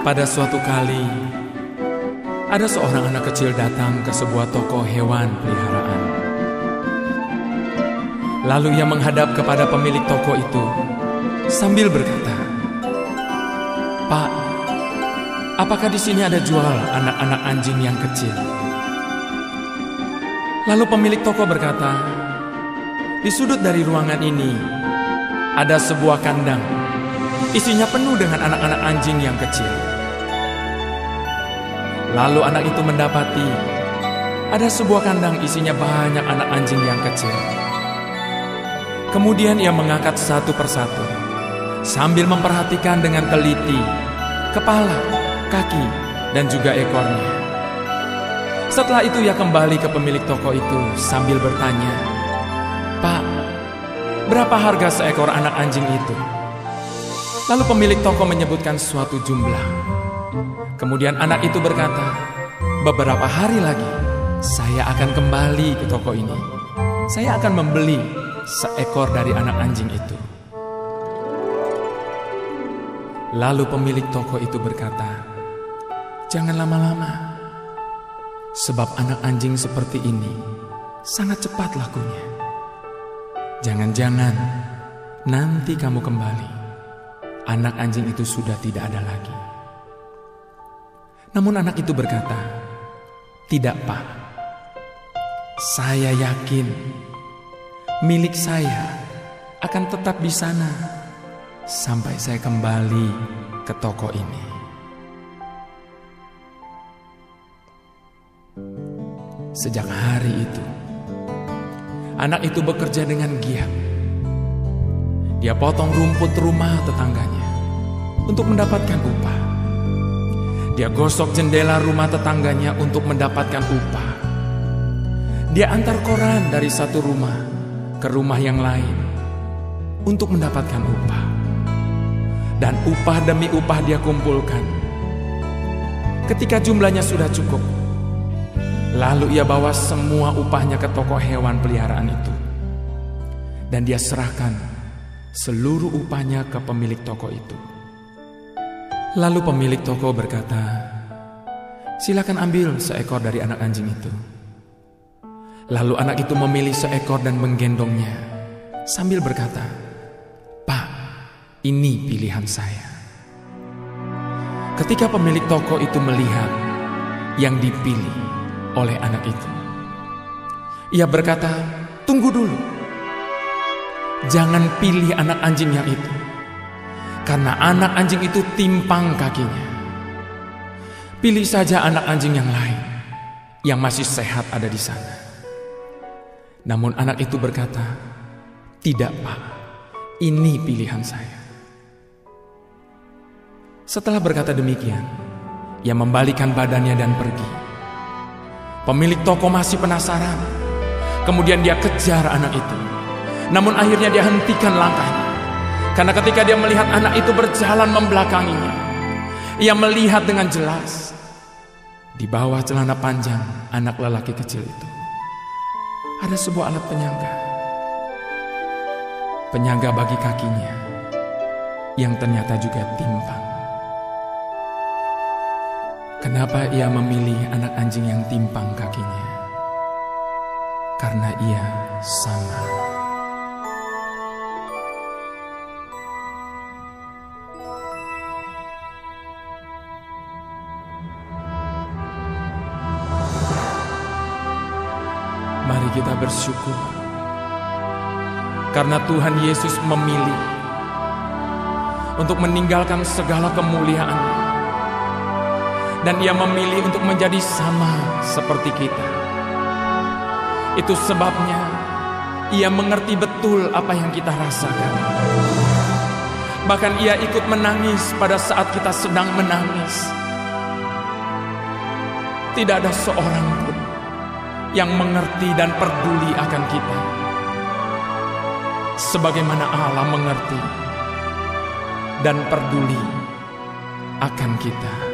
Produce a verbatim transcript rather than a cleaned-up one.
Pada suatu kali, ada seorang anak kecil datang ke sebuah toko hewan peliharaan. Lalu ia menghadap kepada pemilik toko itu sambil berkata, "Pak, apakah di sini ada jual anak-anak anjing yang kecil?" Lalu pemilik toko berkata, "Di sudut dari ruangan ini ada sebuah kandang, isinya penuh dengan anak-anak anjing yang kecil." Lalu anak itu mendapati ada sebuah kandang isinya banyak anak anjing yang kecil. Kemudian ia mengangkat satu persatu sambil memperhatikan dengan teliti kepala, kaki, dan juga ekornya. Setelah itu ia kembali ke pemilik toko itu sambil bertanya, "Pak, berapa harga seekor anak anjing itu?" Lalu pemilik toko menyebutkan suatu jumlah. Kemudian anak itu berkata, "Beberapa hari lagi saya akan kembali ke toko ini. Saya akan membeli seekor dari anak anjing itu." Lalu pemilik toko itu berkata, "Jangan lama-lama, sebab anak anjing seperti ini sangat cepat lakunya. Jangan-jangan nanti kamu kembali, anak anjing itu sudah tidak ada lagi." Namun anak itu berkata, "Tidak, Pak. Saya yakin milik saya akan tetap di sana sampai saya kembali ke toko ini." Sejak hari itu, anak itu bekerja dengan giat. Dia potong rumput rumah tetangganya untuk mendapatkan upah. Dia gosok jendela rumah tetangganya untuk mendapatkan upah. Dia antar koran dari satu rumah ke rumah yang lain untuk mendapatkan upah. Dan upah demi upah dia kumpulkan. Ketika jumlahnya sudah cukup, lalu ia bawa semua upahnya ke toko hewan peliharaan itu. Dan dia serahkan seluruh upahnya ke pemilik toko itu. Lalu pemilik toko berkata, "Silakan ambil seekor dari anak anjing itu." Lalu anak itu memilih seekor dan menggendongnya sambil berkata, "Pak, ini pilihan saya." Ketika pemilik toko itu melihat yang dipilih oleh anak itu, ia berkata, "Tunggu dulu. Jangan pilih anak anjing yang itu. Karena anak anjing itu timpang kakinya. Pilih saja anak anjing yang lain yang masih sehat ada di sana." Namun anak itu berkata, "Tidak, Pak. Ini pilihan saya." Setelah berkata demikian, ia membalikan badannya dan pergi. Pemilik toko masih penasaran. Kemudian dia kejar anak itu. Namun akhirnya dia hentikan langkahnya. Karena ketika dia melihat anak itu berjalan membelakanginya, ia melihat dengan jelas di bawah celana panjang anak lelaki kecil itu ada sebuah alat penyangga. Penyangga bagi kakinya yang ternyata juga timpang. Kenapa ia memilih anak anjing yang timpang kakinya? Karena ia sama. Mari kita bersyukur karena Tuhan Yesus memilih untuk meninggalkan segala kemuliaan, dan ia memilih untuk menjadi sama seperti kita. Itu sebabnya ia mengerti betul apa yang kita rasakan. Bahkan ia ikut menangis pada saat kita sedang menangis. Tidak ada seorang pun yang mengerti dan peduli akan kita sebagaimana Allah mengerti dan peduli akan kita.